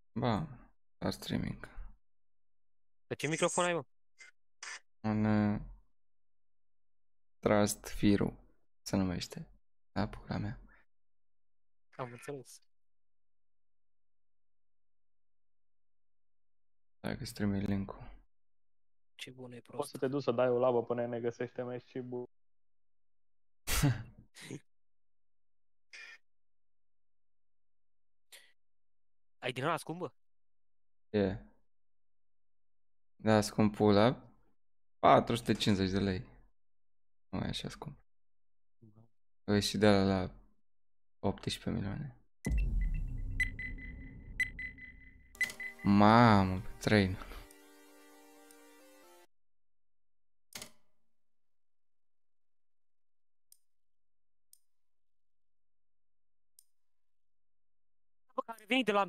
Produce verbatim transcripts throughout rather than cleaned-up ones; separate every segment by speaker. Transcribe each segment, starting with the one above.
Speaker 1: Ba, la streaming.
Speaker 2: Pe ce microfon ai, mă?
Speaker 1: Un uh, Trust Firu se numește. Da, pula mea.
Speaker 2: Am înțeles.
Speaker 1: Dacă streami link-ul.
Speaker 2: Ce bun e
Speaker 3: Poți
Speaker 2: prost.
Speaker 3: să te duci să dai o labă până ne găsește mai și bu.
Speaker 2: Ai din ăla scumpă?
Speaker 1: E. Yeah. Da, scump pula. patru sute cincizeci de lei. Nu e așa scump. O ieși de la, la optsprezece milioane. Mamă, train.
Speaker 2: Bă, care a venit de la...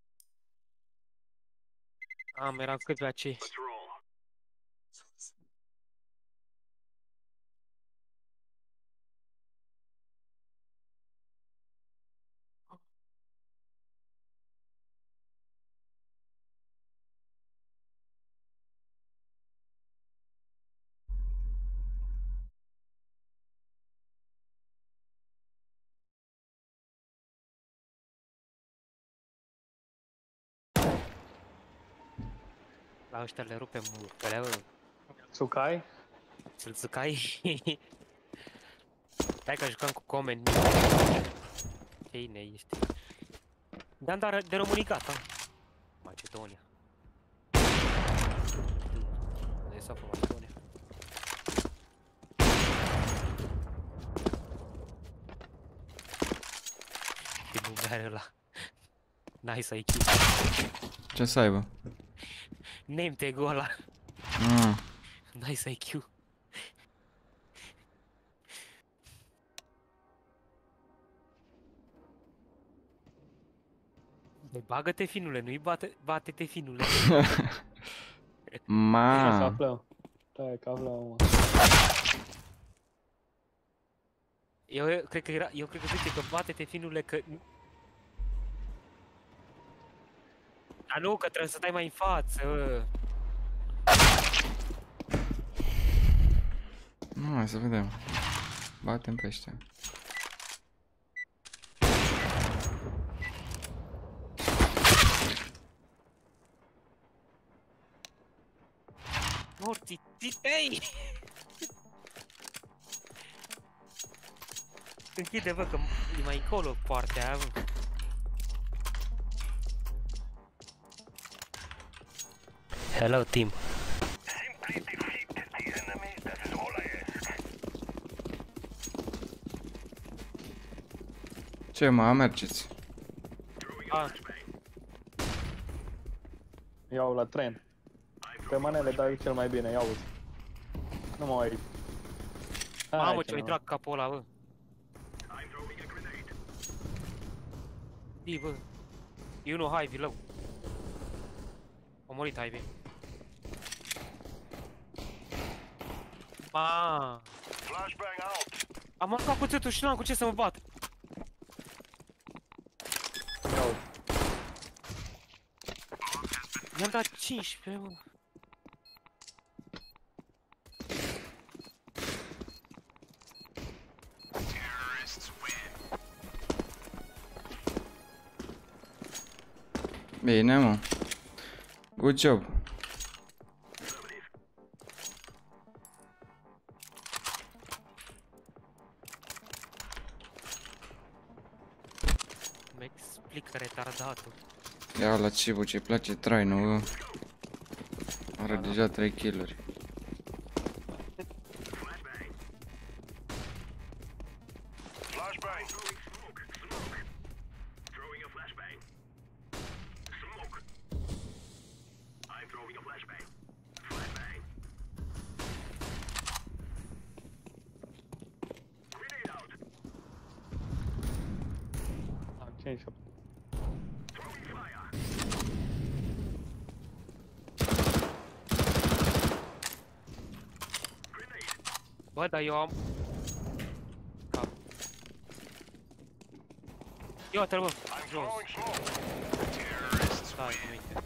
Speaker 2: Am, eram cât pe acei. La ăștia le rupem murcălea, bă.
Speaker 3: Tsukai?
Speaker 2: Să-l țâcai. Hai că jucăm cu Comen. Ce ine ești. Da, dar de România gata. Macedonia. De să fac Macedonia. Ce nume are ăla. Nice I Q.
Speaker 1: Ce să aibă?
Speaker 2: Name tag-ul ăla.
Speaker 1: Mm.
Speaker 2: Nice I Q. Băi, bagă-te, finule, nu-i bate, bate-te, finule.
Speaker 3: Să
Speaker 1: Ma.
Speaker 3: aflăm. Da, că aflăm, mă.
Speaker 2: Eu, eu cred că era, eu cred că zice că bate-te, finule, că... Dar nu, că trebuie să stai mai în față, bă.
Speaker 1: Nu, hai să vedem. Batem pe ăștia.
Speaker 2: Morții, titei! Închide, bă, că e mai încolo partea aia, bă. Hello, team.
Speaker 1: Ce mă, mergeți?
Speaker 2: Ah,
Speaker 3: Iau la tren. Pe manele dai cel mai bine, iau-ți. Nu mă mai...
Speaker 2: mamă, ce-mi trag capul ăla, bă. Dii, bă. E unul Ivy, low. A murit Ivy. Ma. Am marcat cuțetul și n-am cu ce să mă bat.
Speaker 3: Iau-ți.
Speaker 2: I-am dat cincisprezece, mă.
Speaker 1: Bine, mă. Good job.
Speaker 2: Mă explică retardatul.
Speaker 1: Ia la Cibu, ce-i place trainul, bă. Are deja trei kill-uri.
Speaker 3: Am cinci șapte.
Speaker 2: Bă, dar eu am... Cap. Ia-te-l, bă, jos. Da, Hai, cum e.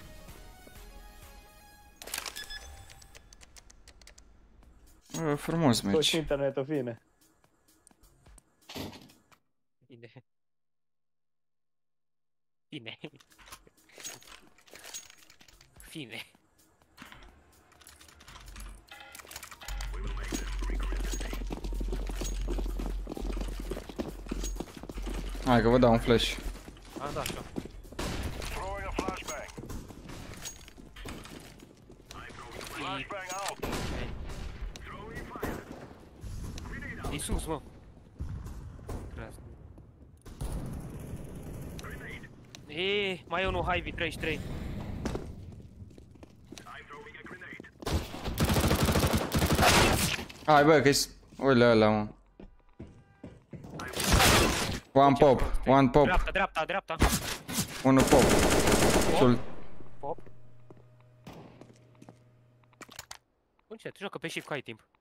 Speaker 1: Bă, frumos
Speaker 3: Tot
Speaker 1: meci.
Speaker 3: internetul fine.
Speaker 2: Bine. Bine. Fine.
Speaker 1: Hai că vă dau un flash.
Speaker 2: Am dat așa. E sus, mă. E, mai e unul Hy-Vee treizeci și trei.
Speaker 1: Hai bă, că-i... Uite ăla, mă. One pop, one pop,
Speaker 2: Dreapta, dreapta, dreapta.
Speaker 1: unul pop. Sul...
Speaker 2: Pop. Bun, ce, te joacă pe shift, că ai timp.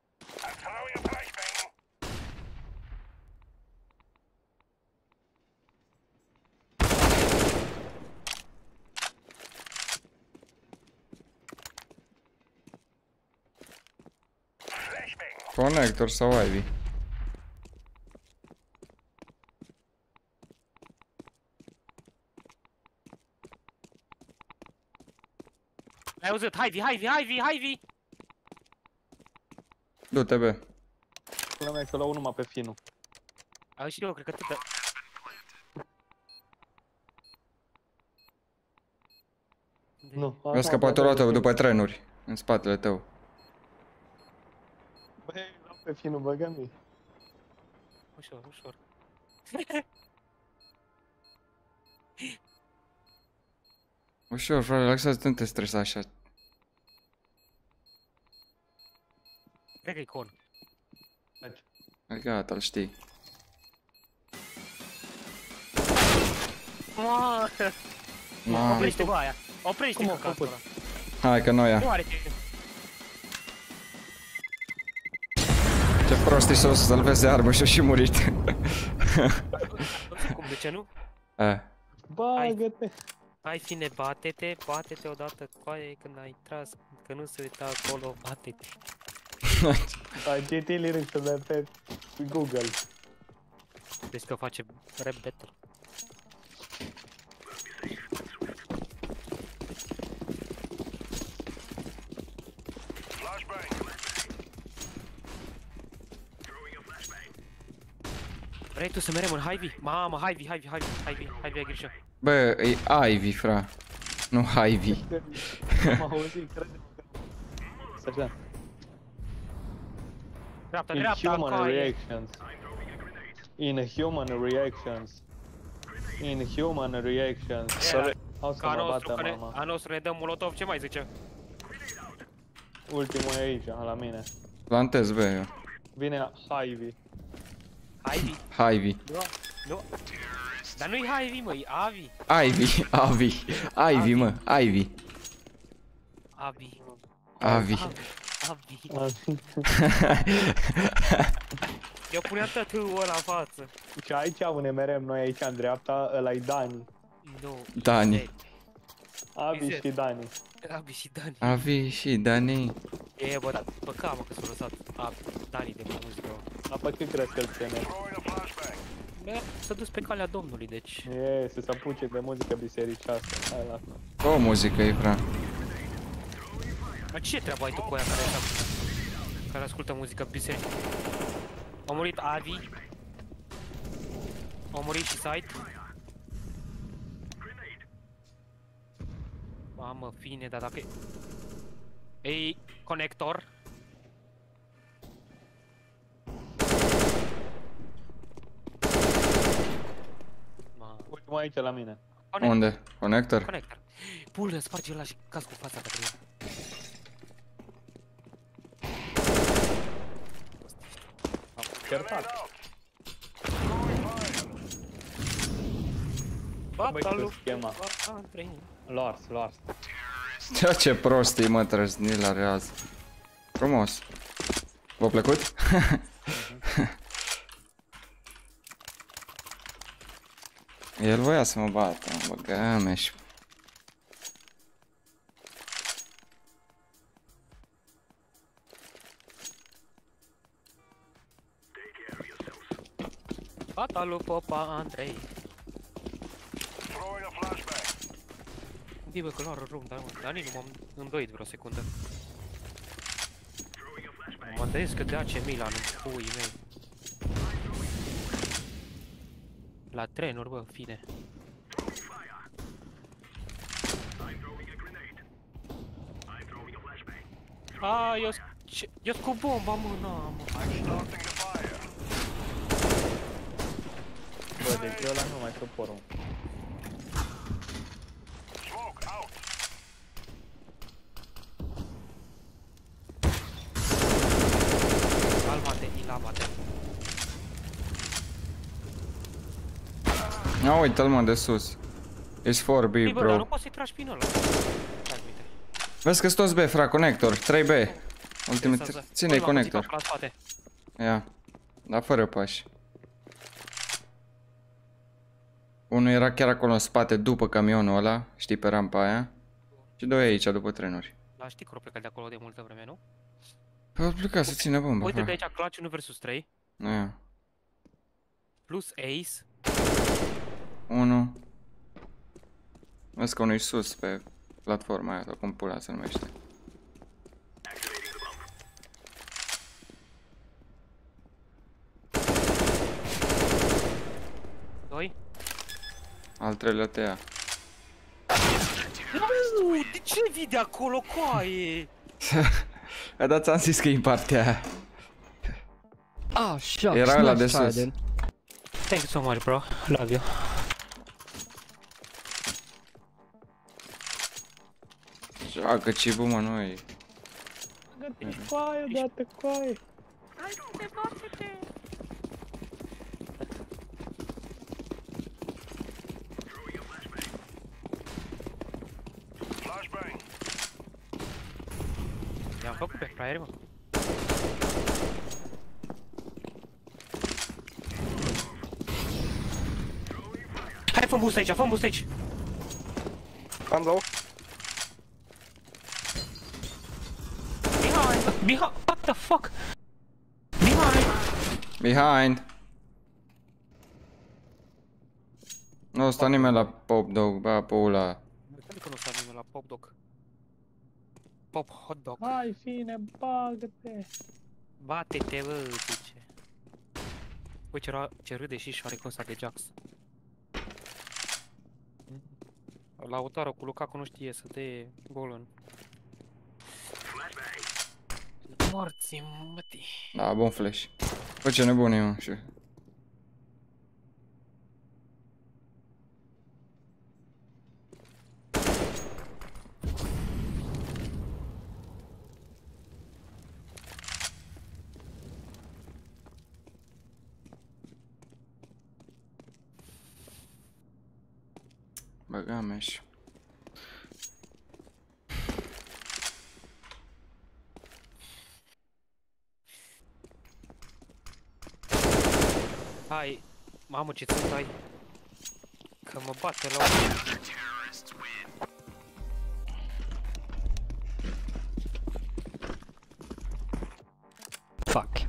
Speaker 1: Conector sau Ivy?
Speaker 2: Ai auzit? Hy-Vee, Hy-Vee, Hy-Vee, Hy-Vee!
Speaker 1: Du-te, bă.
Speaker 3: Până mea că la unul numai pe finul.
Speaker 2: Ai și eu, cred că atâta.
Speaker 3: Nu.
Speaker 1: Mi-a scăpat o tău după trenuri. În spatele tău.
Speaker 3: Băi, la pe finul, băgă-mi.
Speaker 2: Ușor, ușor.
Speaker 1: Ușor, frate, relaxează-te, nu te stresa așa.
Speaker 2: Cred că e con.
Speaker 1: Hai gata, îl știi.
Speaker 2: Mă,
Speaker 1: Ma.
Speaker 2: oprește bă aia. Oprește
Speaker 3: Cum a
Speaker 2: căcatul
Speaker 3: făcut?
Speaker 2: ăla.
Speaker 1: Hai că noi ia.
Speaker 2: Nu are timp.
Speaker 1: Ce prost e să o salveze armă și-o și murit.
Speaker 2: Nu știu cum, de ce nu?
Speaker 1: Eh.
Speaker 3: Bagă-te.
Speaker 2: Hai fine, bate-te, bate-te odată cu aia când ai tras, că nu se uita acolo, bate-te.
Speaker 3: Ai citit lyrics-ul de pe Google.
Speaker 2: Deci că face rap battle. Vrei tu să merem în Hy-Vee? Mamă, Hy-Vee, Hy-Vee, Hy-Vee, Hy-Vee, Hy-Vee ai grijă.
Speaker 1: Bă, e Ivy, fra. Nu Ivy.
Speaker 3: Am auzit, crede-mă că... Așa.
Speaker 2: Dreapta, dreapta,
Speaker 3: Inhuman
Speaker 2: coaie.
Speaker 3: reactions. Inhuman reactions. Inhuman reactions. Sorry. Au să
Speaker 2: Ca a
Speaker 3: mă
Speaker 2: nostru,
Speaker 3: bată
Speaker 2: că ne,
Speaker 3: mama.
Speaker 2: a nostru ne dă molotov, ce mai zice?
Speaker 3: Ultimul e aici, la mine.
Speaker 1: Plantez, bă, eu.
Speaker 3: Vine Hy-Vee.
Speaker 2: Hy-Vee?
Speaker 1: Ivy.
Speaker 2: Nu, nu. Dar nu-i Hy-Vee, mă, e Avi.
Speaker 1: Ivy, Avi. Ivy, mă, Ivy.
Speaker 2: Avi.
Speaker 1: Avi.
Speaker 2: Avi. Eu puneam tătâul ăla în față.
Speaker 3: Și aici ne merem noi aici în dreapta, ăla-i Dani.
Speaker 2: Nu.
Speaker 1: Dani.
Speaker 3: Abi
Speaker 2: Exact.
Speaker 3: și Dani.
Speaker 2: Abi și Dani.
Speaker 1: Avi și Dani.
Speaker 2: E, bă, dar păcat, mă, că s-a lăsat Abi, Dani de muzică.
Speaker 3: Dar pe cât crezi că îl ține?
Speaker 2: Bă, s-a dus pe calea Domnului, deci...
Speaker 3: E, să se apuce de muzică bisericească. Hai la...
Speaker 1: O muzică e, fra.
Speaker 2: Dar ce treabă ai tu cu aia care, care ascultă muzică biserică? A murit Avi. A murit și Site. Mamă, fine, dar dacă... Ei, conector. Mamă.
Speaker 3: Ultimul aici la mine.
Speaker 2: Conector.
Speaker 1: Unde? Conector?
Speaker 2: Conector. Pulă, sparge ăla și caz cu fața către el.
Speaker 3: Am certat.
Speaker 2: Bata
Speaker 3: cu
Speaker 2: lui.
Speaker 3: schema.
Speaker 2: Bata Andrei.
Speaker 3: Lars, Lars.
Speaker 1: Ce, ce prost e, mă, trăzni la reaz. Frumos. V-a plăcut? El voia să mă bată, mă băgă, meș.
Speaker 2: Fata lui Popa Andrei. Unde bă, că lua rum, dar mă, dar nici nu m-am îndoit vreo secundă. Mă îndoiesc că de A C Milan în puii mei. La trenuri, bă, fine. A, eu eu cu bomba, mă, na, mă.
Speaker 3: Bă, deci ăla nu mai suport, mă.
Speaker 2: Calma-te, ilama-te.
Speaker 1: Ia uite-l mă de sus. Ești four B,
Speaker 2: Ei, bă, dar nu
Speaker 1: bro.
Speaker 2: poți să-i tragi prin ăla. Transmite.
Speaker 1: Vezi că-s toți B, fra, conector. trei B. Ultimul, ține-i conector.
Speaker 2: La spate.
Speaker 1: Ia. Dar fără pași. Unul era chiar acolo în spate după camionul ăla, știi, pe rampa aia. Și doi aici, după trenuri.
Speaker 2: Dar știi că au plecat de acolo de multă vreme, nu?
Speaker 1: Păi au plecat să țină bomba,
Speaker 2: Uite de
Speaker 1: fra.
Speaker 2: aici, clutch unu versus trei.
Speaker 1: Ia.
Speaker 2: Plus ace.
Speaker 1: Unu. Vezi că unul e sus pe platforma aia, sau cum pula se numește.
Speaker 2: Doi.
Speaker 1: Al treilea te ia.
Speaker 2: Nu, de ce vii de acolo, coaie?
Speaker 1: A, dar ți-am zis că e în partea aia.
Speaker 4: Oh, shucks.
Speaker 1: Era ăla
Speaker 4: nice
Speaker 1: de
Speaker 4: try,
Speaker 1: sus.
Speaker 4: dude.
Speaker 2: Thank you so much, bro. Love you.
Speaker 1: Joacă cibul, mă, nu e.
Speaker 3: Dă-te coaie, dă-te coaie.
Speaker 2: I-am făcut pe fraieri, mă. Hai, fă boost aici, fă boost aici.
Speaker 3: Am low.
Speaker 2: Behind, behind, what the fuck? Behind.
Speaker 1: Behind. Nu sta nimeni la pop dog, bă, pula.
Speaker 2: Cred că nu s-a nimeni la pop dog. Pop hot dog.
Speaker 3: Hai, fine, bagă-te.
Speaker 2: Bate-te, bă, zice. Bă, ce, ra- ce râde și șoarecul ăsta de Jax. Lautaro cu Lukaku nu știe să te golul. Morți, mătii.
Speaker 1: Da, bun flash. Bă, ce nebun e, mă, și... Băga meș.
Speaker 2: Hai, mamă ce țânt ai. Că mă bate la
Speaker 4: Fuck.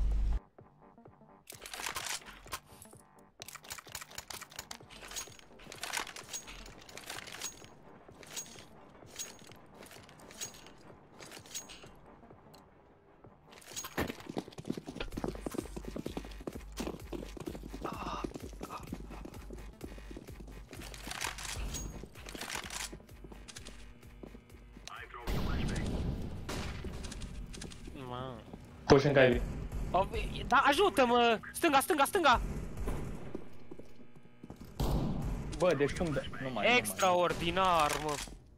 Speaker 2: Mă.
Speaker 3: Push în Ivy.
Speaker 2: O, da, ajută-mă! Stânga, stânga, stânga!
Speaker 3: Bă, deci cum de... Nu mai,
Speaker 2: Extraordinar, mă!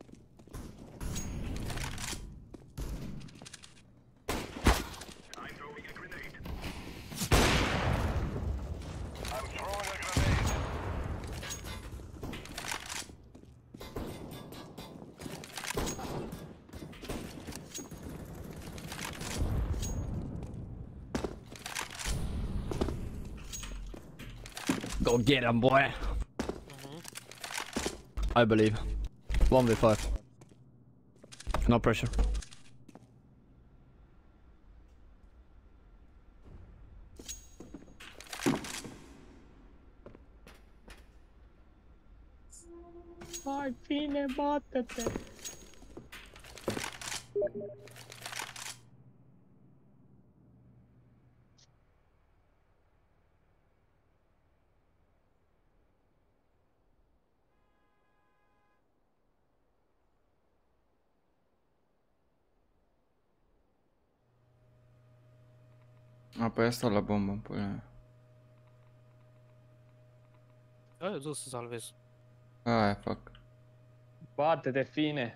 Speaker 4: Go get him, boy. I believe. one v five. No pressure.
Speaker 3: Hai, fine, bate-te!
Speaker 1: Apoi asta la bombă, până mea.
Speaker 2: Eu dus să salvez.
Speaker 1: Aia fac.
Speaker 3: Bate-te, fine!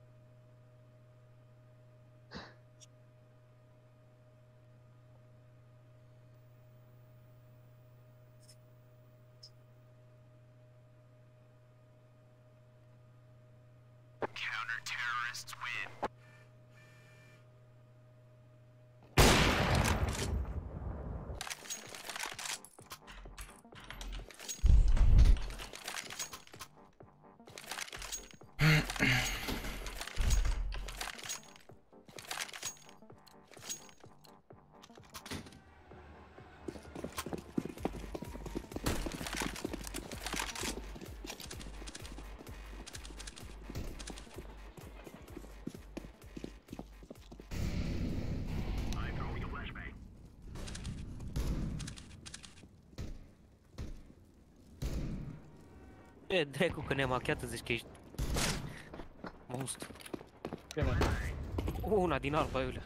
Speaker 2: E, dracu, că ne-am machiat, zici că ești monstru.
Speaker 3: Bine.
Speaker 2: Una din alba, Iulia.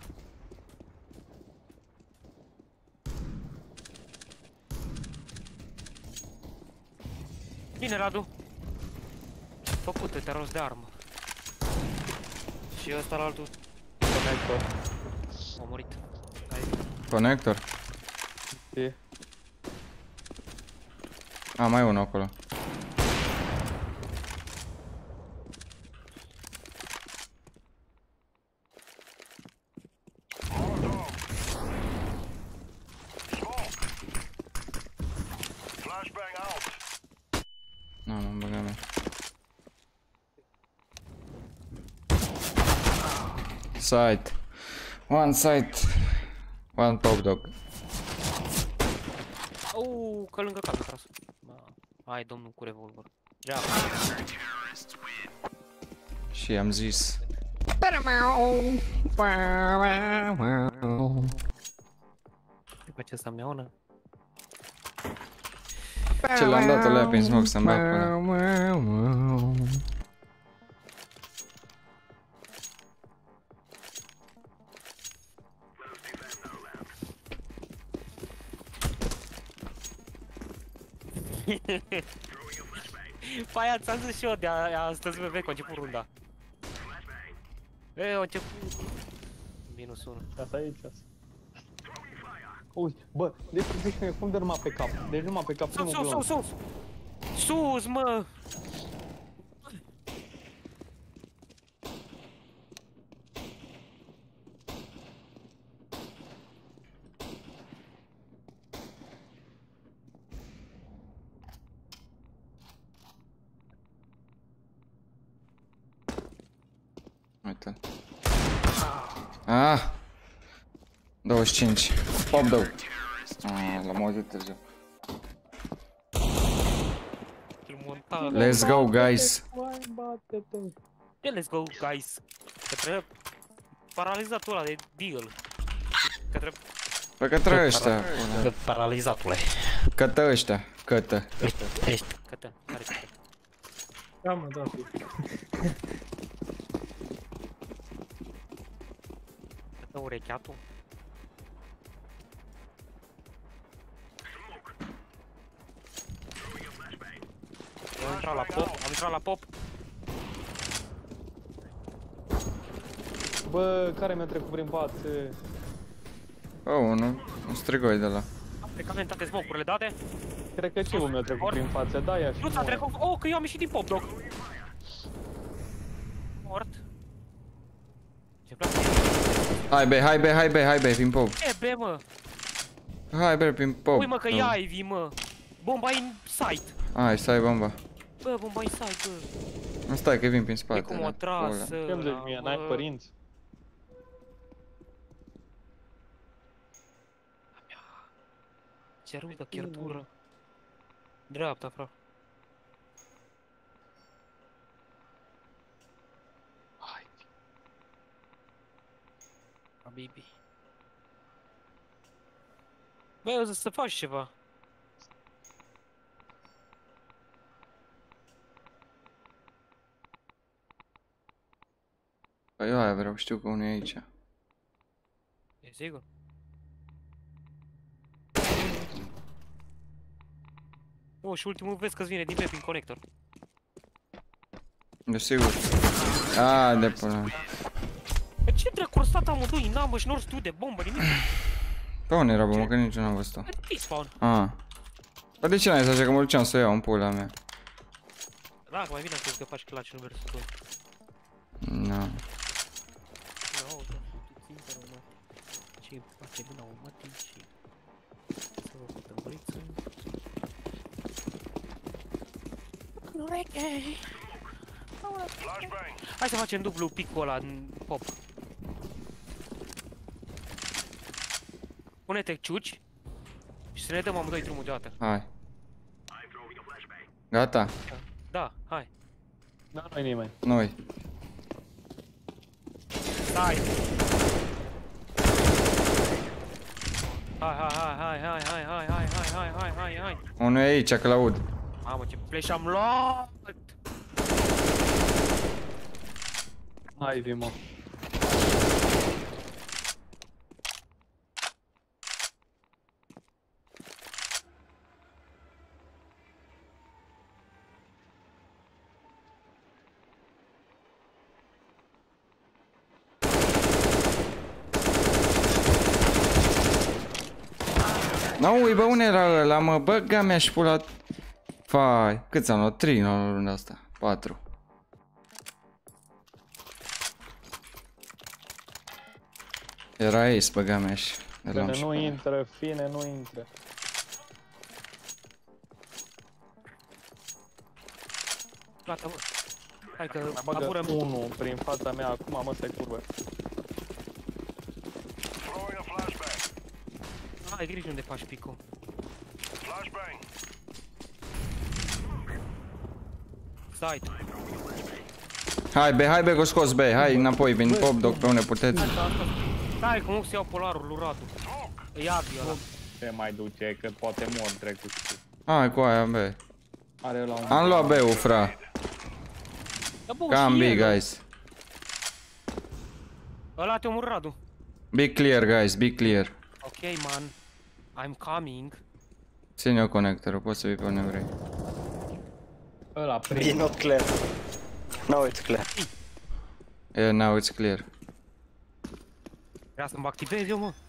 Speaker 2: Bine, Radu. Făcut-te, rost de armă. Și ăsta la altul
Speaker 3: Conector.
Speaker 2: a murit. Hai.
Speaker 1: Conector.
Speaker 3: E.
Speaker 1: A, mai e unul acolo. Nu, m-am băgat mea. Site. One site. One top dog.
Speaker 2: Uuu, că lângă cap a tras. Ma, hai, domnul cu revolver. Geaba.
Speaker 1: Și am zis.
Speaker 2: După ce să-mi iau una.
Speaker 1: Ce l-am dat ăla prin smoke să-mi bag până.
Speaker 2: Păi aia ți-am zis și eu de a, astăzi bebe, că a început runda. E, a început... Minus unu.
Speaker 3: Asta aici. Uite, bă, deci zici cum de numai pe cap. Deci numai pe cap,
Speaker 2: Sus,
Speaker 3: primul
Speaker 2: sus,
Speaker 3: glonț.
Speaker 2: sus, sus! Sus, mă!
Speaker 1: Uite-l. Ah! douăzeci și cinci. Pop dog. Ah, l-am auzit târziu.
Speaker 2: Îl monta.
Speaker 1: Let's go, guys.
Speaker 3: Hai, bate-te.
Speaker 2: Yeah, let's go, guys. Către paralizatul ăla de deal. Către...
Speaker 1: Păi către ăștia.
Speaker 2: Paralizatule.
Speaker 1: Cătă ăștia. Cătă.
Speaker 2: Ești. Cătă. Care cătă?
Speaker 3: Da, mă, da.
Speaker 2: Cătă urecheatul. Eu am intrat la pop, am intrat la pop.
Speaker 3: Bă, care mi-a trecut prin față?
Speaker 1: Oh, unul. Un strigoi de la.
Speaker 2: Cred că avem toate smoke-urile date.
Speaker 3: Cred că civul mi-a trecut prin față, da, ia și
Speaker 2: Nu ți-a trecut... Oh, că eu am ieșit din pop, dog. Mort. Ce place?
Speaker 1: Hai be, hai be, hai be, hai be, prin pop.
Speaker 2: E, be, mă.
Speaker 1: Hai be, prin pop.
Speaker 2: Ui, mă, că e Ivy, mă. Bomba in sight.
Speaker 1: Hai, stai bomba.
Speaker 2: Bă, bomba in sight, bă.
Speaker 1: Nu stai că vin prin
Speaker 2: E
Speaker 1: spate.
Speaker 2: cum o tras.
Speaker 3: Ce-mi zici mie, n-ai părinți?
Speaker 2: Ce rudă, chertură. Dreapta, fra. Habibi. Băi, o să, să faci ceva.
Speaker 1: Păi eu aia vreau, știu că unul e aici.
Speaker 2: E sigur? Oh, și ultimul vezi că-ți vine din pe prin conector.
Speaker 1: Eu sigur. A, de până.
Speaker 2: Pe ce dracu au stat amândoi în amă și n-or știu de bombă, nimic?
Speaker 1: Pe unde era, bă, mă, că nici eu n-am văzut-o.
Speaker 2: Pe T-spawn.
Speaker 1: A. Păi de ce n-ai zis așa, că mă duceam să o iau în pula mea?
Speaker 2: Da, mai bine am crezut că faci clutch în versul doi.
Speaker 1: Na.
Speaker 2: No, da, tu țin, mă. Ce face mâna automatic și... Să vă putem băriță. Hai să facem dublu picul ăla în pop. Pune-te ciuci și să ne dăm amândoi drumul deodată.
Speaker 1: Hai. Gata?
Speaker 2: Da, hai.
Speaker 3: Da, nu-i nimeni.
Speaker 1: Noi.
Speaker 2: Stai! Hai, hai, hai, hai, hai, hai, hai, hai, hai, hai, hai, hai.
Speaker 1: Unul e aici, că l-aud.
Speaker 2: Mamă, ce flash am luat!
Speaker 3: Hai, vi, mă.
Speaker 1: N-ui, bă, unde era ăla, mă? Băga mea și pula... Fai, câți am luat? trei în runda asta. patru. Era ace, băga mea și...
Speaker 3: Fine nu intră, fine nu intră.
Speaker 2: Gata, mă. Hai că
Speaker 3: Mai bagă
Speaker 2: apurăm.
Speaker 3: unul prin fața mea acum, mă, stai curvă.
Speaker 2: Ai grijă unde faci picul. Side.
Speaker 1: Hai, be, hai, be, că o scos, be, hai, înapoi, vin pop, doc, pe unde puteți.
Speaker 2: Stai, că nu se iau polarul lui Radu. E Abi ăla.
Speaker 3: Ce mai duce, că poate mor trecut.
Speaker 1: Hai cu aia, be.
Speaker 3: Are la un...
Speaker 1: Am luat be-ul, fra.
Speaker 2: Da, bă,
Speaker 1: Cam
Speaker 2: și
Speaker 1: big,
Speaker 2: el.
Speaker 1: guys.
Speaker 2: Ăla te omor Radu.
Speaker 1: Be clear, guys, be clear.
Speaker 2: Ok, man. I'm coming.
Speaker 1: Ține-o conectorul, poți să vii pe unde vrei.
Speaker 3: Ăla
Speaker 5: Be
Speaker 3: prin...
Speaker 5: not clear. Now it's clear.
Speaker 1: Yeah, now it's clear.
Speaker 2: Vrea să-mi activez eu, mă.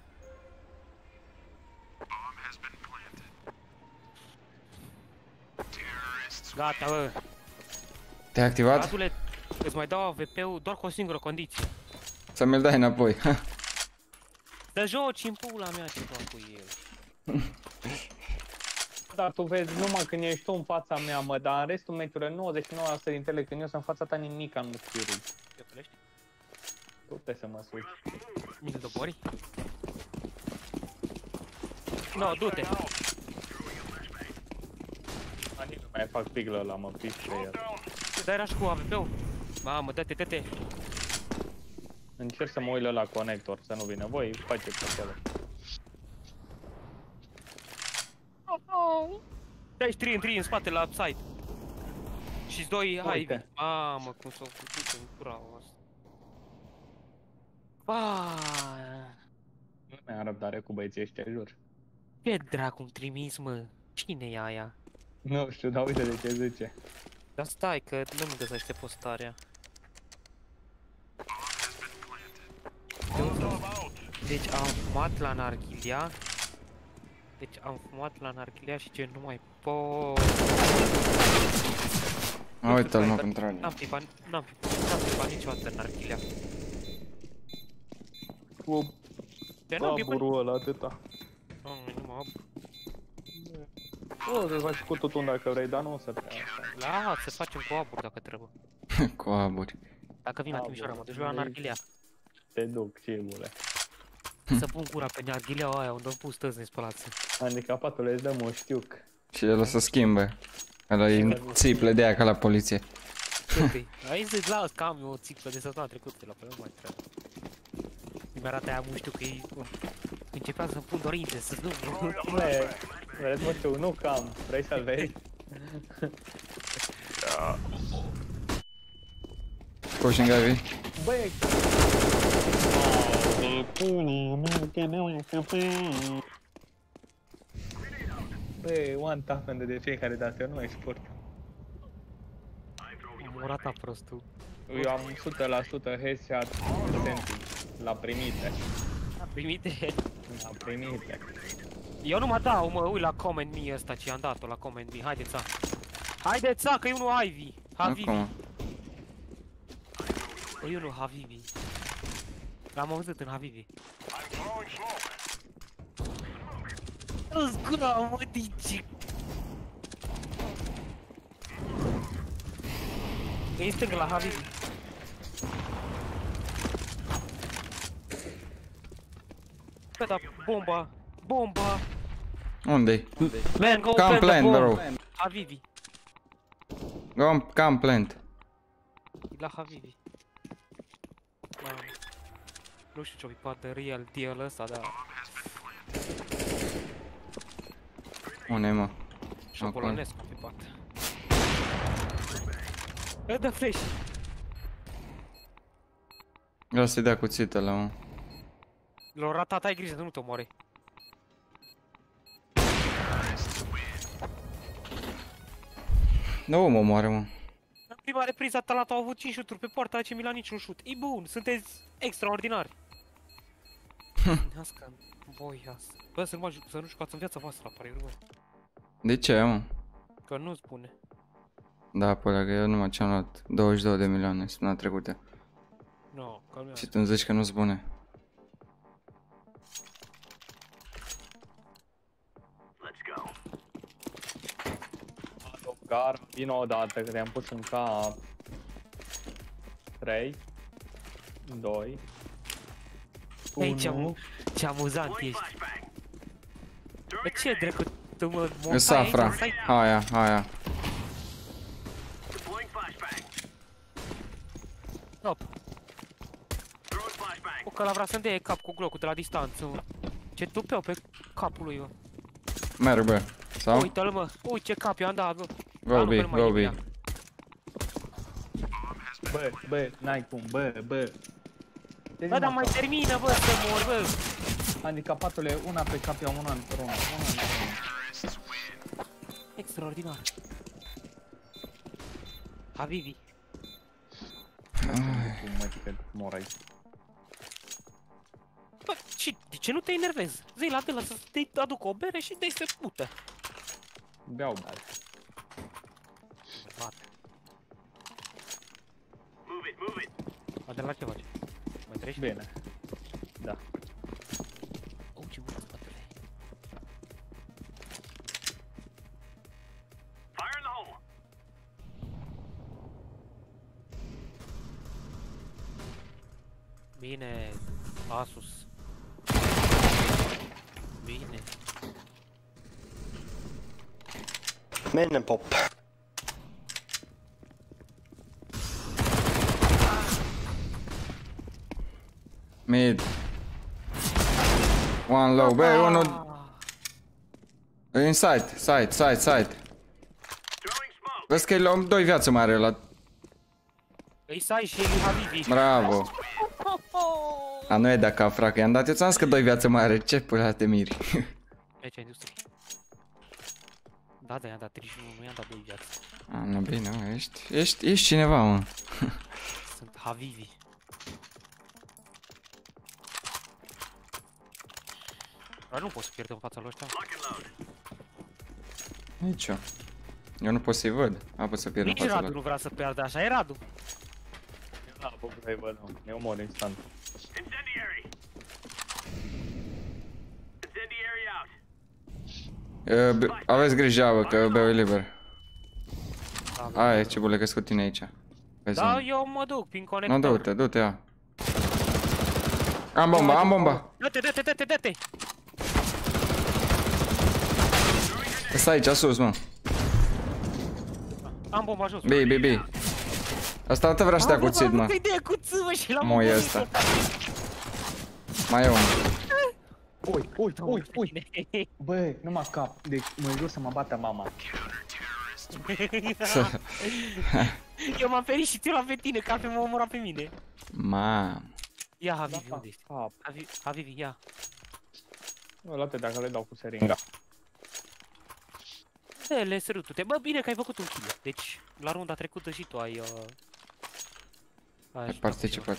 Speaker 2: Gata, bă.
Speaker 1: Te-ai activat?
Speaker 2: Radule, îți mai dau A V P-ul doar cu o singură condiție.
Speaker 1: Să mi-l dai înapoi.
Speaker 2: Să joci în pula mea ceva cu el.
Speaker 3: Dar tu vezi numai când ești tu în fața mea, mă, dar în restul meciurilor nouăzeci și nouă la sută dintre ele când eu sunt în fața ta nimica nu spirui.
Speaker 2: Ce pleci?
Speaker 3: Tu te să mă suci.
Speaker 2: Nici dobori? No, du-te.
Speaker 3: Nici nu mai fac piglă ăla, mă, piși pe el.
Speaker 2: Dar era și cu A V P-ul. Mamă, dă-te, dă-te.
Speaker 3: Încerc să mă uit la conector, să nu vină voi, faceți acolo.
Speaker 2: treizeci și trei în trei în spate la side. Și-ți doi hai.
Speaker 3: Uite.
Speaker 2: Mamă, cum s-au făcut în cura asta. Baaaa.
Speaker 3: Nu mai am răbdare cu băieții ăștia, jur.
Speaker 2: Ce dracu-mi trimis, mă? Cine e aia?
Speaker 3: Nu știu, dar uite de ce zice.
Speaker 2: Dar stai că nu-mi găsește postarea. Deci am fumat la narghilia. Deci am fumat la narghilia și ce nu mai pot.
Speaker 1: A, uite-l, mă, cum trage.
Speaker 2: N-am fi bani, n-am fi, n-am fi bani niciodată în narghilia.
Speaker 3: Cu
Speaker 2: Ce n-am fi bani?
Speaker 3: aburul ăla, atâta.
Speaker 2: Nu, nu mă ab.
Speaker 3: O, să faci cu tutun dacă vrei, dar nu o să te asta.
Speaker 2: La, să facem cu abur dacă trebuie.
Speaker 1: Cu aburi.
Speaker 2: Dacă vin la
Speaker 3: Abur,
Speaker 2: Timișoara, mă duc la narghilia.
Speaker 3: Te duc, cimule.
Speaker 2: Să pun gura pe narghilia aia unde am pus tăți nespălați.
Speaker 3: Handicapatul îți dăm un știuc.
Speaker 1: Și el o să schimbe. Ăla e țiple de aia ca la poliție.
Speaker 2: Aici zici, las că am eu o țiplă de săptămâna trecută, la pe nu mai trebuie. mi-arată aia muștiu că e... Începea să-mi pun dorințe, să nu...
Speaker 3: Bă, vreți mă știu, nu cam, vrei să-l vezi?
Speaker 1: Pushing Ivy.
Speaker 3: Băi, băi, one tap de fiecare dată, eu nu export.
Speaker 2: Am urata prostul.
Speaker 3: Eu am o sută la sută headshot percentage la primite.
Speaker 2: Am primite.
Speaker 3: La primite.
Speaker 2: Eu nu mă dau, mă uit la comment me ăsta ce i-am dat-o la comment me. Haideți, sa. Haideți, sa, că e unul Ivy. Havivi.
Speaker 1: Acum.
Speaker 2: Bă, e unul Havivi. L-am auzit în Havivi. Îți gura, mă, dici. E stângă la Havivi. Bă, dar bomba, bomba.
Speaker 1: Unde-i?
Speaker 2: Man, go
Speaker 1: Cam
Speaker 2: plant the
Speaker 1: plant,
Speaker 2: bomb.
Speaker 1: bro.
Speaker 2: Havivi.
Speaker 1: Go cam plant.
Speaker 2: E la Havivi. Mamă. Nu știu ce-o fi poate real deal ăsta, dar...
Speaker 1: Unde mă?
Speaker 2: Și-o
Speaker 1: Acolo.
Speaker 2: polonesc o fi poate. E dă flash.
Speaker 1: Vreau să-i dea cuțită la un.
Speaker 2: L-o ratat, ai grijă să nu te omoare.
Speaker 1: Nu mă moare, mă.
Speaker 2: În prima repriză Atalanta au avut cinci șuturi pe poartă, A C Milan niciun șut. E bun, sunteți extraordinari. Asta, voi asta. Bă, să nu, mă, să nu jucați în viața voastră la pariuri, bă.
Speaker 1: De ce, mă?
Speaker 2: Că nu spune.
Speaker 1: Da, pe ăla, că eu numai ce-am luat douăzeci și două de milioane săptămâna trecută.
Speaker 2: Nu, no, calmează.
Speaker 1: Și tu îmi zici că nu-s bune.
Speaker 3: Gar, vino odată, că te-am pus în cap. trei, doi,
Speaker 2: Ei, ce,
Speaker 3: unu.
Speaker 2: amu ce amuzant ești. Bă, ce dracu, tu mă
Speaker 1: E
Speaker 2: montai aici,
Speaker 1: safra.
Speaker 2: stai...
Speaker 1: Aia, aia.
Speaker 2: Stop. O, că ăla vrea să-mi dea cap cu glocul de la distanță. Ce tupeau pe capul lui, bă.
Speaker 1: Merg, bă. Sau?
Speaker 2: Uite-l, mă. Uite ce cap i-am dat, bă.
Speaker 1: Go
Speaker 2: nu,
Speaker 1: B,
Speaker 2: că nu mai
Speaker 1: go
Speaker 2: e
Speaker 1: B.
Speaker 2: bine.
Speaker 3: Bă, bă, n-ai cum, bă, bă.
Speaker 2: Bă, dar mai termină, bă, să mor, bă.
Speaker 3: Handicapatule, una pe cap, eu una într-una, una într-una.
Speaker 2: Extraordinar. Havivi.
Speaker 3: Cum mă că mor aici.
Speaker 2: Bă, și de ce nu te enervezi? Zi la de la să te aduc o bere și dai să pută.
Speaker 3: Beau bani.
Speaker 2: Bate. Mă, de la ce faci? Mai treci?
Speaker 3: Bine. Da.
Speaker 2: Oh, ce mult, spatele. Bine, Asus. Bine.
Speaker 5: Men pop.
Speaker 1: Mid. One low. Bă, unul... Inside, side, side, side. Vezi că e la doi viață mai are la...
Speaker 2: Îi sai și Eli Havivi.
Speaker 1: Bravo. A, nu e de acá, fracă. I-am dat, eu ți-am zis că doi viață mai are. Ce pula te miri?
Speaker 2: Aici, industrie. Da, da, i-am dat treizeci și unu, nu i-am dat doi viață.
Speaker 1: A, nu, bine, mă, ești, ești, ești cineva, mă.
Speaker 2: Sunt Havivi. Dar nu pot să pierd în fața lui ăștia.
Speaker 1: Nici eu. Eu nu pot să-i văd. A, pot să pierd în
Speaker 2: Nici
Speaker 1: fața
Speaker 2: Radu
Speaker 1: lor.
Speaker 2: nu vrea să piardă așa, e Radu.
Speaker 3: Da, bă, vrei, bă, nu. Ne omor instant.
Speaker 1: E, be- aveți grijă, bă, că beu e liber.
Speaker 2: Da, bă.
Speaker 1: Hai, ce bule, că cu tine aici. Pe
Speaker 2: Da,
Speaker 1: zonă.
Speaker 2: eu mă duc prin
Speaker 1: Nu,
Speaker 2: conector.
Speaker 1: du-te, du-te, ia. Am bomba, am bomba.
Speaker 2: Dă-te, dă-te, dă-te, dă-te.
Speaker 1: Stai aici, sus, mă.
Speaker 2: Am bomba jos.
Speaker 1: B, B, B. Asta te vrea să dea cuțit, mă.
Speaker 2: Că-i dea cuțit, mă, și l-am
Speaker 1: Moi
Speaker 2: omorât.
Speaker 1: ăsta. Mai e unul.
Speaker 3: Ui, ui, ui, ui. Bă, nu mă cap. Deci mă jur să mă bată mama.
Speaker 2: Eu m-am ferit și ți l-am pe tine, că m-a omorat pe mine.
Speaker 1: Mamă.
Speaker 2: Ia, Habibi,
Speaker 3: Da,
Speaker 2: unde ești?
Speaker 3: cap.
Speaker 2: Habibi, Habibi, ia.
Speaker 3: Luate dacă le dau cu seringa.
Speaker 2: Dă-le sărutute. Bă, bine că ai făcut un kill. Deci, la runda trecută și tu ai... Uh...
Speaker 1: Ai participat.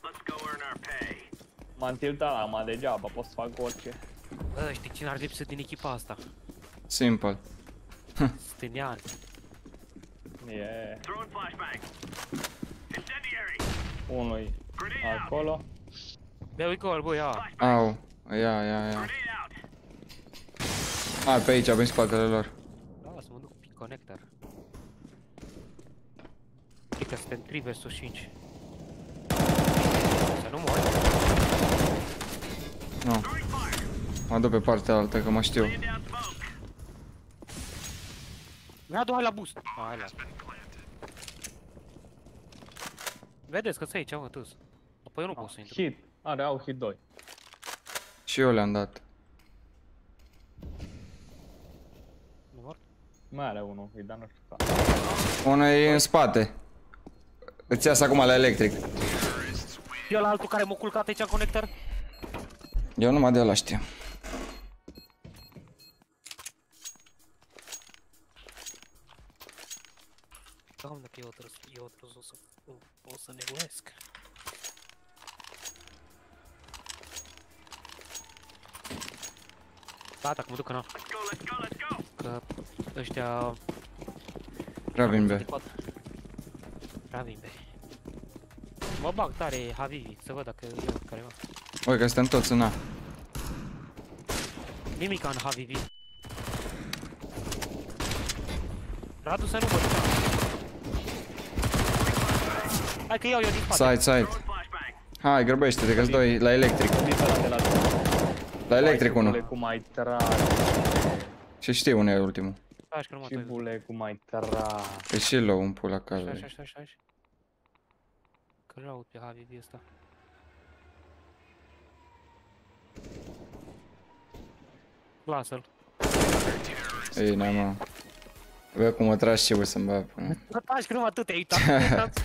Speaker 3: M-am tiltat la ma degeaba, pot să fac orice.
Speaker 2: Bă, știi cine ar lipsă din echipa asta?
Speaker 1: Simple.
Speaker 2: Stânean.
Speaker 3: E... Unul acolo.
Speaker 2: Bă, uite gol, bă, ia.
Speaker 1: Au. Ia, ia, ia. A, pe aici, pe spatele lor.
Speaker 2: Da, să mă duc pe conector. Cred că suntem trei versus cinci. Să nu mori.
Speaker 1: Nu. Mă duc pe partea altă, că mă știu.
Speaker 2: Radu, hai la boost. Hai la. Vedeți că ți aici, mă, tâs. Apoi eu nu pot să intru.
Speaker 3: Hit. Are, au hit doi.
Speaker 1: Și eu le-am dat.
Speaker 2: Nu mor?
Speaker 3: Mai are unul, îi da nu știu ca.
Speaker 1: Unul e în spate. Îți iasă acum la electric.
Speaker 2: Eu la altul care m-a culcat aici în conector.
Speaker 1: Eu numai de ăla știu.
Speaker 2: Doamne, că eu trebuie, eu trebuie să, o să nevoiesc. Gata, că mă duc în alt. Că ăștia...
Speaker 1: Prea bine, be.
Speaker 2: Prea bine, be. Mă bag tare Habibi, să văd dacă e careva.
Speaker 1: Ui, că suntem toți în A.
Speaker 2: Nimica în Habibi. Radu, să nu mă duc. Hai că iau eu din spate.
Speaker 1: Side, side. Hai, grăbește-te, că-s doi la electric. La electric unul.
Speaker 3: Cu mai trage.
Speaker 1: Și știi unde e ultimul.
Speaker 2: Stai, că nu mă
Speaker 3: Și
Speaker 2: uit.
Speaker 3: bule cu mai trage.
Speaker 1: E și low un pula
Speaker 2: Așa, așa,
Speaker 1: calului.
Speaker 2: așa, așa, așa. Că-l aud pe Habibi ăsta. Lasă-l.
Speaker 1: Ei, n-am, mă. Bă, cum mă tragi ce voi să-mi bag până.
Speaker 2: Bă, taci că numai tu te-ai uitat.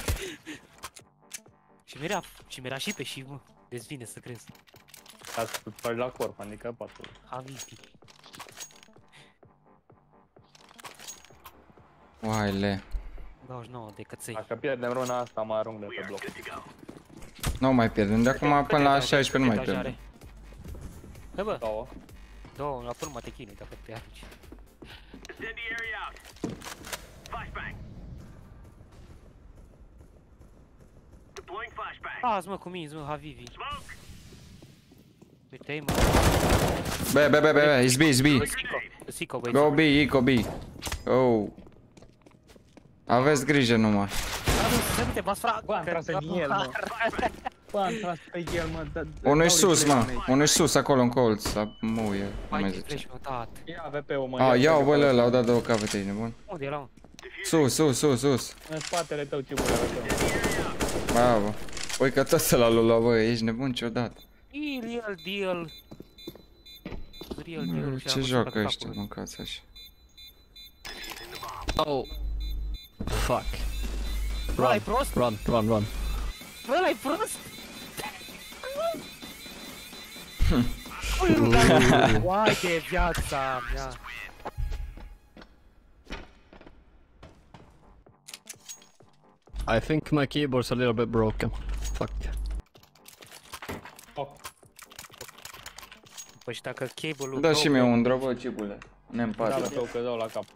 Speaker 2: Și mi-era, și mi-era și pe și, mă. Dezvine să crezi.
Speaker 3: Ca să faci la corp, adică patul.
Speaker 2: Habibi.
Speaker 1: Oaile.
Speaker 2: douăzeci și nouă de căței.
Speaker 3: Dacă pierdem runa asta, mă arunc de pe bloc.
Speaker 1: Nu mai pierdem, de acum până la șaisprezece nu mai
Speaker 2: Câte etaje
Speaker 1: pierdem.
Speaker 2: are? Hai, bă,
Speaker 3: Două.
Speaker 2: două, la urmă te chinui dacă te arunci. Azi, mă, cu minți, mă, Habibi. Uite-i, mă.
Speaker 1: Be, be, be, be, be, it's B, it's B.
Speaker 2: Sico, Sico, băieți.
Speaker 1: Go B, Ico B. Oh. Aveți grijă numai.
Speaker 2: Să nu te bați, frate.
Speaker 3: Bă, am tras în el, mă. Bă, am tras pe el, mă. da- da-
Speaker 1: Unul e
Speaker 3: dau
Speaker 1: sus,
Speaker 3: replay-ul
Speaker 1: mă.
Speaker 3: mei.
Speaker 1: Unul e sus, acolo în colț. Să muie, cum
Speaker 2: Mai
Speaker 1: mai
Speaker 2: de
Speaker 1: zice.
Speaker 2: flash, mă, dat.
Speaker 3: Ia A V P-ul, mă.
Speaker 1: A,
Speaker 3: ia
Speaker 1: iau,
Speaker 3: pe
Speaker 1: bă,
Speaker 3: acolo.
Speaker 1: ăla, au dat două capete, e nebun.
Speaker 2: Unde era, mă?
Speaker 1: Sus, sus, sus, sus.
Speaker 3: În spatele tău, ce bule, A V P-ul.
Speaker 1: Bravo. Ui, că tot ăla l-a luat, bă, ești nebun ciudat.
Speaker 2: E real deal. Real deal. și
Speaker 1: Ce
Speaker 2: am
Speaker 1: joacă
Speaker 2: văzut
Speaker 1: ăștia,
Speaker 2: capul.
Speaker 1: mâncați așa.
Speaker 4: Oh. Fuck.
Speaker 2: Bă, ai
Speaker 4: Run,
Speaker 2: prost?
Speaker 4: run, run, run.
Speaker 2: Bă, ăla-i prost? Ui, rugam. Uai de viața mea.
Speaker 4: I think my keyboard's a little bit broken. Fuck.
Speaker 3: Oh,
Speaker 2: Păi și dacă cable-ul...
Speaker 1: Da și
Speaker 2: două-
Speaker 1: mie un drop, bă, cibule.
Speaker 3: da,
Speaker 1: Ne-mpate.
Speaker 3: la tău, că dau la cap.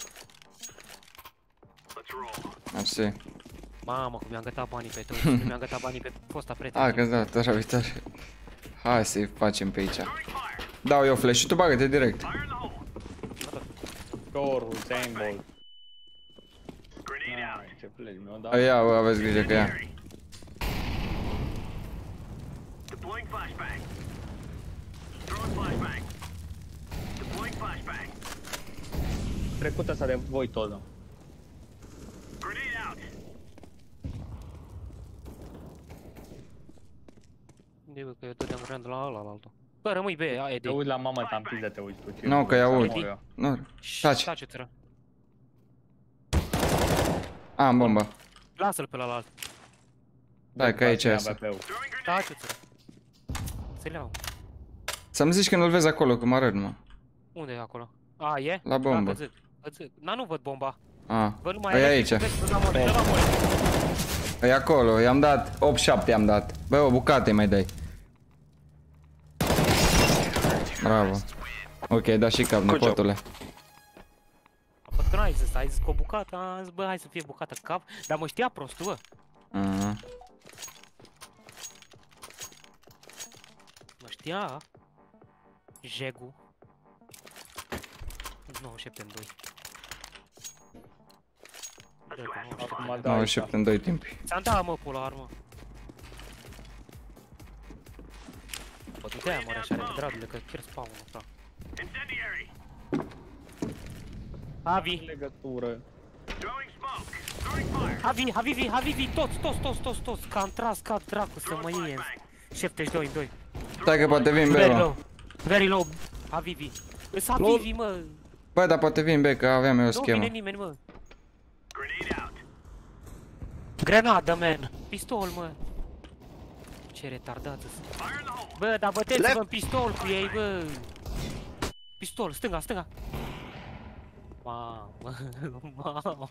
Speaker 1: Mersi.
Speaker 2: Mamă, cum mi-am gătat banii pe toți. Nu mi-am gătat banii pe fosta prieten.
Speaker 1: A, că da, data viitoare. Hai să-i facem pe aici. Dau eu flash și tu bagă-te direct.
Speaker 3: Corul, Sandball. Ai, ce pleci, mi-o dau.
Speaker 1: A, ia, bă, aveți grijă că ia.
Speaker 3: Trecut ăsta de voi tot, da.
Speaker 2: Unde e, bă, că eu dădeam rând la ăla, la altul. Bă, rămâi, be, a,
Speaker 3: Te
Speaker 2: Edi.
Speaker 3: uiți la mamă ta, în piză te uiți tu. ce
Speaker 1: Nu, că
Speaker 3: vrei
Speaker 1: i
Speaker 3: să
Speaker 1: aud.
Speaker 3: mor eu.
Speaker 1: Nu, taci.
Speaker 2: Taci, țără.
Speaker 1: Am bombă.
Speaker 2: Lasă-l pe la alt.
Speaker 1: Stai că aici
Speaker 3: Ia
Speaker 1: iasă.
Speaker 3: B P-ul.
Speaker 2: Taci, țără. Să-l iau.
Speaker 1: Să-mi zici când îl vezi acolo, că mă arăt, mă.
Speaker 2: Unde e acolo? A, e?
Speaker 1: La bombă.
Speaker 2: Da, că-ți- că-ți- Na, nu văd bomba.
Speaker 1: A,
Speaker 2: Văd numai
Speaker 1: e
Speaker 2: electric,
Speaker 1: aici.
Speaker 2: vezi, văd la mole, dă la mole.
Speaker 1: E acolo, i-am dat opt șapte i-am dat. Bă, o bucată mai dai. Bravo. Ok, da și cap,
Speaker 5: Good job.
Speaker 1: nepotule.
Speaker 2: Bă, că n-ai zis, ai zis cu o bucată, am zis, bă, hai să fie bucată cap, dar mă știa prostul, bă.
Speaker 1: Aha.
Speaker 2: Mă știa Jegu nouăzeci și șapte în doi.
Speaker 3: Acum da,
Speaker 1: nouăzeci
Speaker 3: aici.
Speaker 1: și șapte în doi timpi.
Speaker 2: Ți-am dat, mă, pula armă. Bă, du te-aia, mă, așa, repedradule, că chiar spawn-ul ăsta. Avi,
Speaker 3: Legătură.
Speaker 2: Avi, Havivi, Havivi, toți, toți, toți, toți, toți, că am tras ca dracu să mă iei în șaptezeci și doi în doi.
Speaker 1: Stai că poate vin B,
Speaker 2: Very
Speaker 1: mă.
Speaker 2: low, very low, Havivi. Îs Havivi, mă,
Speaker 1: Bă, dar poate vin B, că aveam eu o
Speaker 2: nu
Speaker 1: schemă.
Speaker 2: vine nimeni, mă. Grenadă, man. Pistol, mă. Ce retardat sunt. Bă, dar băteți-vă în pistol cu ei, bă. Pistol, stânga, stânga. Mamă, mamă.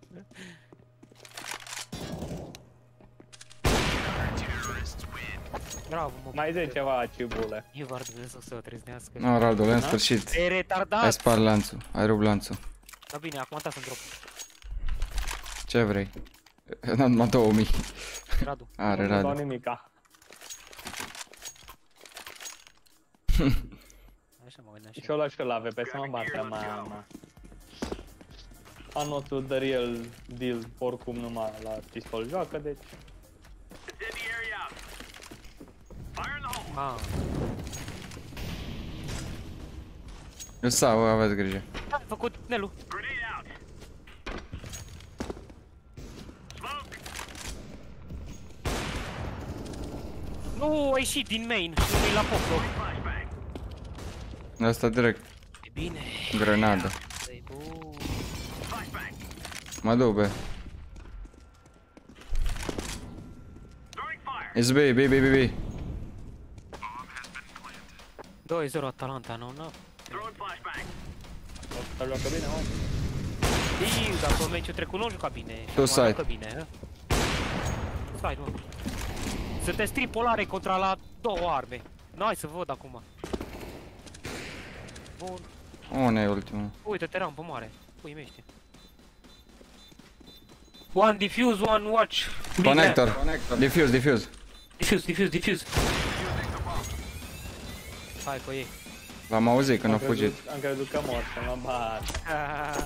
Speaker 2: Bravo, mă.
Speaker 3: Mai zice ceva, cibule.
Speaker 2: E var Dumnezeu să o treznească.
Speaker 1: Nu, Radule, în sfârșit.
Speaker 2: E retardat.
Speaker 1: Ai spart lanțul, ai rupt lanțul.
Speaker 2: Da bine, acum am dat să-mi drop.
Speaker 1: Ce vrei? N-am numai două mii.
Speaker 2: Radu.
Speaker 1: Are,
Speaker 3: Nu dau
Speaker 1: Radu.
Speaker 3: nimica.
Speaker 2: Așa mă gândeam și
Speaker 3: Și ăla și ăla V P să mă bată, mama. Anotul the real deal, oricum numai la pistol joacă, deci...
Speaker 2: Ah,
Speaker 1: Eu sau, aveți grijă.
Speaker 2: am făcut Nelu. Nu, a ieșit din main. Nu e la poplo.
Speaker 1: Asta direct,
Speaker 2: E bine.
Speaker 1: grenadă.
Speaker 2: E bun.
Speaker 1: Mă duc, bă. It's B, B, B, B, B.
Speaker 2: doi zero Atalanta, nu, nu.
Speaker 3: Asta joacă bine, mă.
Speaker 2: Știu, dar pe meciul trecut nu juca bine. Și acum
Speaker 1: side.
Speaker 2: joacă bine, hă? Side, mă. Sunteți tripolare contra la două arme. N-ai să văd acum. Bun.
Speaker 1: Unde e ultimul?
Speaker 2: Uite, te ram pe mare. Pui mește. One diffuse, one watch. Big
Speaker 1: Connector.
Speaker 2: lamp.
Speaker 1: Diffuse, diffuse.
Speaker 2: Diffuse, diffuse, diffuse. Hai pe ei.
Speaker 1: L-am auzit când a
Speaker 3: Am
Speaker 1: fugit.
Speaker 3: crezut- Am crezut că mor, să mă bat.
Speaker 2: Ah.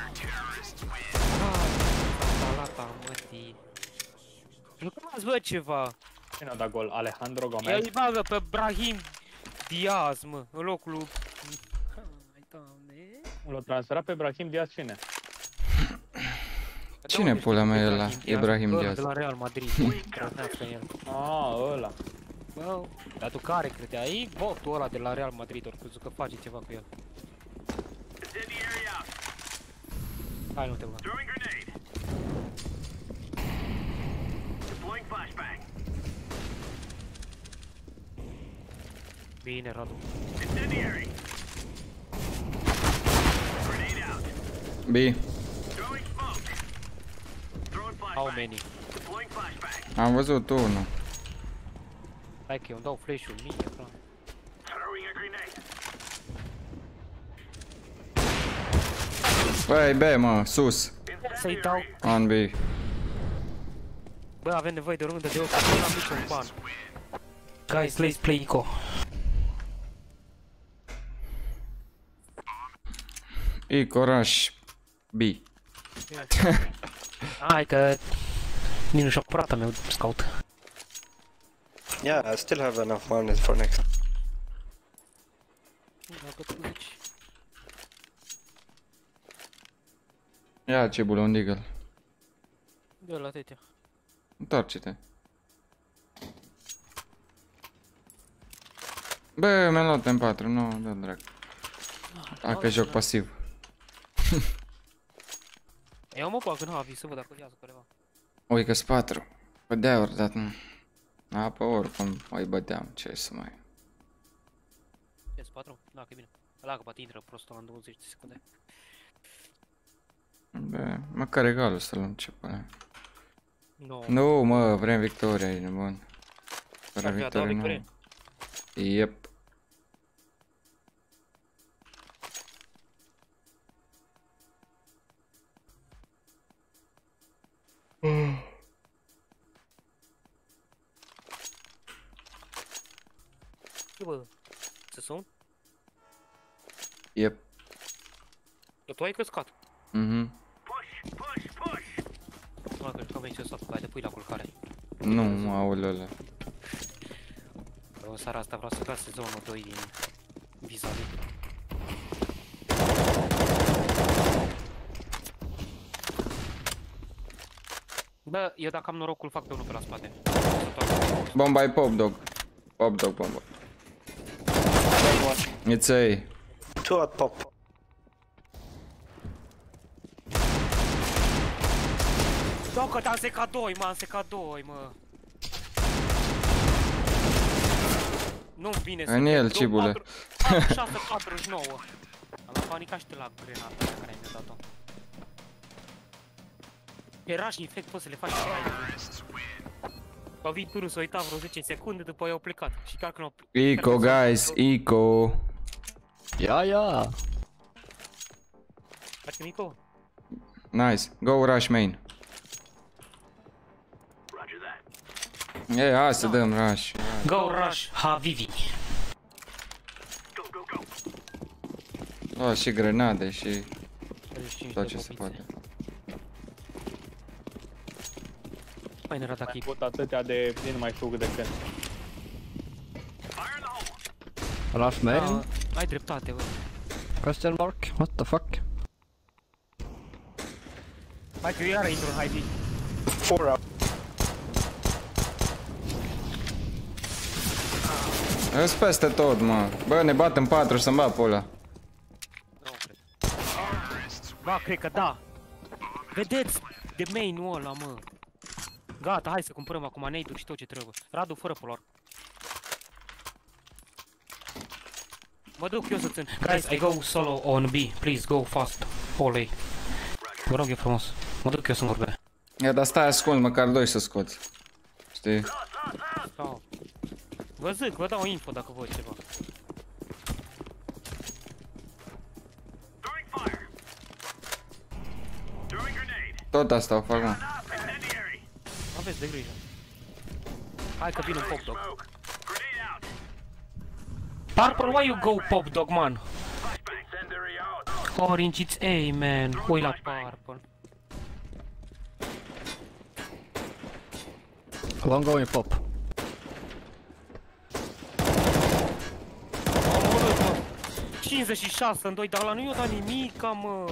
Speaker 2: Salata, mătii. Jucați, bă, ceva.
Speaker 3: Cine a dat gol? Alejandro Gomez?
Speaker 2: El îi bagă pe Brahim Diaz, mă, în locul lui... Hai, Doamne.
Speaker 3: L-a transferat pe Brahim Diaz cine?
Speaker 2: De
Speaker 1: Cine
Speaker 2: unde
Speaker 1: pula
Speaker 2: știi
Speaker 1: mea
Speaker 2: pe
Speaker 1: e ăla? Ibrahim
Speaker 2: Ăla
Speaker 1: Diaz.
Speaker 2: de la Real Madrid. Trăsnească în el.
Speaker 3: Ah, ăla.
Speaker 2: Bă, dar tu care credeai? Botul ăla de la Real Madrid, ori crezut că face ceva cu el. Hai, nu te băga. Bine, Radu.
Speaker 1: B.
Speaker 2: How many?
Speaker 1: Am văzut unul.
Speaker 2: Hai că eu îmi dau flash-ul mie, frate.
Speaker 1: Băi, B, mă, sus.
Speaker 2: Să-i dau.
Speaker 1: On B.
Speaker 2: Bă, avem nevoie de o rundă de opt, nu am niciun ban. Guys, let's play Ico.
Speaker 1: E Coraș B.
Speaker 2: Hai că... Nici nu și-a curat a meu scout.
Speaker 5: Yeah, I still have enough money for next.
Speaker 2: Dacă tu zici.
Speaker 1: Ia ce bulă un deagle.
Speaker 2: Dă la tetea.
Speaker 1: Întoarce-te. Bă, mi-am luat M patru, nu, da, drag. Dacă joc pasiv.
Speaker 2: Eu mă bag în Havi să văd dacă viază careva.
Speaker 1: Ui, că-s patru. Păi de ori, dar nu. A, pe oricum, îi băteam, ce să mai...
Speaker 2: Yes, patru? Da, că e bine. Ăla că poate intră prostul în douăzeci de secunde.
Speaker 1: Bă, măcar egalul să luăm ce până.
Speaker 2: No.
Speaker 1: Nu, mă, vrem victoria, e nebun. Fără
Speaker 2: Ar fi a doua
Speaker 1: victorie nu. Yep.
Speaker 2: Ce bă? Să sun?
Speaker 1: Yep.
Speaker 2: Că tu ai căscat.
Speaker 1: Mhm.
Speaker 2: Mă, cred că vei ce să fac, te pui la culcare.
Speaker 1: Nu, mă, aoleu ăla.
Speaker 2: În seara asta vreau să gase zona doi din vis-a-vis. Bă, eu dacă am norocul fac pe unul pe la spate.
Speaker 1: Bomba e pop dog. Pop dog, bomba. It's A.
Speaker 5: Two at pop.
Speaker 2: Da, că te-am secat doi, mă, am secat doi, mă. Nu-mi vine să...
Speaker 1: În el, cibule.
Speaker 2: șase patruzeci și nouă. Am panicat și te la grenada aia care mi-a dat-o. Era și infect, poți să le faci și mai. Că vin turul să uita vreo zece secunde, după aia au plecat. Și chiar când au plecat...
Speaker 1: Eco, guys, eco.
Speaker 4: Ja, ja.
Speaker 2: Faci mico?
Speaker 1: Nice. Go rush main. E, hai să dăm rush.
Speaker 2: Go rush, Havivi.
Speaker 1: Oh, și grenade și
Speaker 2: treizeci și cinci
Speaker 1: tot
Speaker 2: de
Speaker 1: ce se
Speaker 2: bobițe.
Speaker 1: poate.
Speaker 2: Mai ne rata
Speaker 3: Mai
Speaker 2: chip.
Speaker 3: pot atâtea de... nici nu mai știu cât de când.
Speaker 4: Rush main?
Speaker 2: Da, ai dreptate, bă.
Speaker 4: Question mark? What the fuck?
Speaker 2: Hai că eu iară intru în Havivi.
Speaker 5: Four out.
Speaker 1: Eu sunt peste tot, mă. Bă, ne bat în patru să-mi bat pe ăla.
Speaker 2: Nu cred. Ba, cred că da. Vedeți de main-ul ăla, mă. Gata, hai să cumpărăm acum nade-uri și tot ce trebuie. Radu, fără polar. Mă duc eu să țin. Guys, I go solo on B. Please go fast. Olei. Vă rog eu frumos. Mă duc eu singur B.
Speaker 1: Ia, dar stai ascult, măcar doi să scoți. Știi?
Speaker 2: Stau. Vă zic, vă dau info dacă văd ceva.
Speaker 1: Tot asta o fac, mă.
Speaker 2: Aveți de grijă. Hai că vin un pop dog. Purple, why you go pop dog, man? Orange, it's A, man. Ui la purple.
Speaker 4: One going pop.
Speaker 2: Omorât, mă. cincizeci și șase în doi, dar ăla nu i-o dat nimica, mă.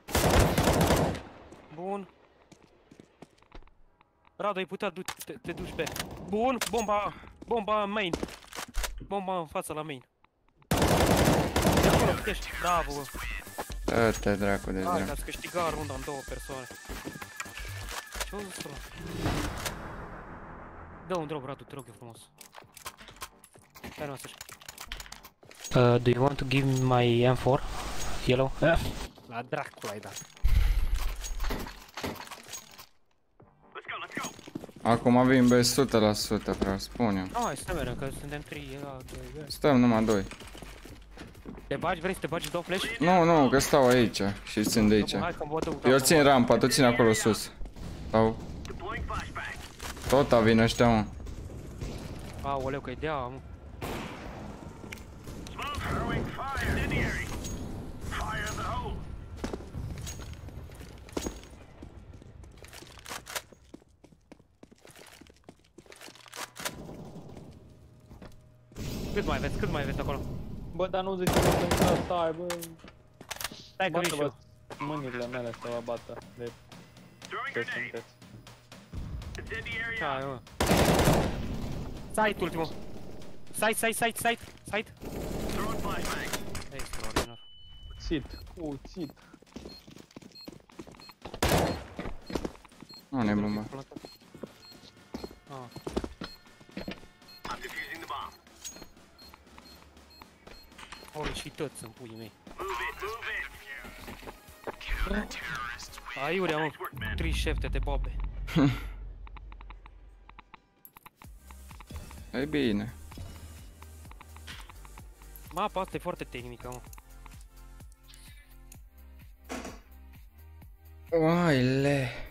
Speaker 2: Bun. Radu, ai putea du te, te duci pe. Bun, bomba, bomba main. Bomba în fața la main. De acolo, putești. Bravo, bă.
Speaker 1: Dă-te dracu de
Speaker 2: Hai,
Speaker 1: dracu.
Speaker 2: ați câștigat runda în două persoane. Ce-o zis ăla? Dă un drop, Radu, te rog eu frumos. Hai, nu, așa. Uh, do you want to give me my M four? Yellow?
Speaker 4: Yeah.
Speaker 2: La dracu ai dat.
Speaker 1: Acum vin be o sută la sută, vreau, spun eu.
Speaker 2: Hai, să mergem, că suntem trei, era doi, doi.
Speaker 1: Stăm numai doi.
Speaker 2: Te bagi, vrei să te bagi două flash?
Speaker 1: Nu, nu, că stau aici și țin de aici.
Speaker 2: Hai că-mi vă duc.
Speaker 1: Eu țin rampa, tu țin acolo sus. Sau... Tot a vin ăștia, mă.
Speaker 2: Aoleu, că-i dea, mă. Cât mai aveți, cât mai aveți acolo?
Speaker 3: Bă, dar nu zici că să stai, bă.
Speaker 2: Stai că vin și
Speaker 3: Bată-vă
Speaker 2: eu.
Speaker 3: mâinile mele să vă bată de ce sunteți.
Speaker 2: Hai, mă. Site ultimul. Site, site, site, site, Side? Extraordinar.
Speaker 3: Cuțit, cuțit.
Speaker 1: Nu, ne bomba.
Speaker 2: Ah. Ori și tot sunt puii mei. Aiurea, mă, trei șefte de bobe.
Speaker 1: E bine.
Speaker 2: Mapa asta e foarte tehnică, mă.
Speaker 1: Oaile.